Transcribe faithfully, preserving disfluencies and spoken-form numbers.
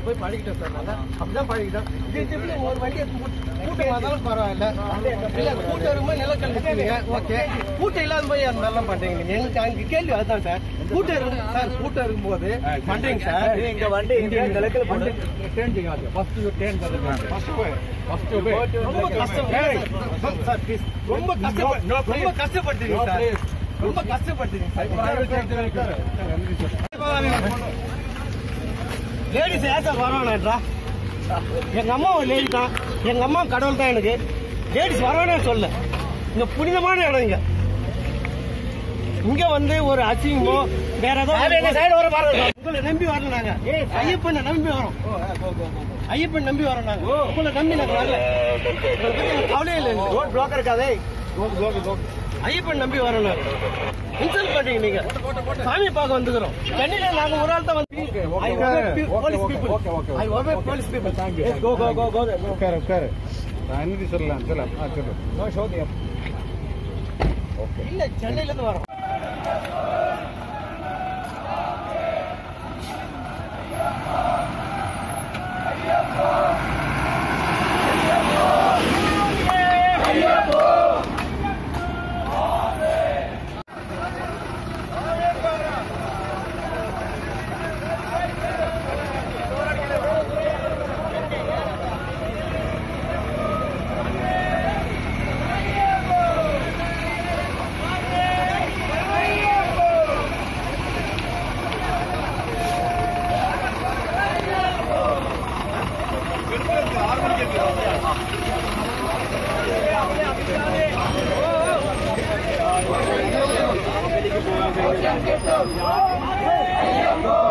போய் பழகிட்டோம் சார். நாங்க அப்படிதான் பழகிட்டோம். இது ஒரு வண்டி கூட்டம் வந்தாலும் பரவாயில்ல. இல்ல கூட்டம் இருக்கும்போது நிலக்கல் நிற்கிறீங்க, ஓகே. கூட்டம் இல்லாத போய் அந்த மாதிரிலாம் பண்றீங்க நீங்க. எங்களுக்கு அங்க கேள்வி அதுதான் சார். கூட்டம் இருக்கு சார், கூட்டம் இருக்கும்போது பண்றீங்க சார். இங்க வண்டி இங்க நிலக்கல் பண்ணி ரொம்ப கஷ்டம் சார். ப்ளீஸ் ரொம்ப கஷ்டம் ரொம்ப கஷ்டப்பட்டீங்க சார். ரொம்ப கஷ்டப்பட்டீங்க சார். லேடிஸ் ஏன் சார் வரவேணா? எங்க அம்மா ஒரு லேடி தான், எங்க அம்மா கடவுள் தான் எனக்கு. லேடிஸ் வரவேணா சொல்ல. இங்க புனிதமான இடம். இங்க இங்க வந்து ஒரு அசிங்கமோ வேற ஏதாவது உங்களை நம்பி வரல. நாங்க ஐயப்பனை நம்பி வரோம். ஐயப்பன் நம்பி வரோம். நாங்க உங்களை நம்பி நாங்க வரல. கவலையே இல்லை. ரோட் பிளாக் இருக்காதே. ஐயப்பன் நம்பி வரோம். நாங்க இன்சல்ட் பண்றீங்க நீங்க. சாமி பார்க்க வந்துக்கிறோம். சென்னையில நாங்க ஒரு ஆள் தான் வந்து போலீஸ் பீப்புள். அனுமதி சொல்லலாம். சொல்ல இல்ல சென்னையில இருந்து வரோம். Go!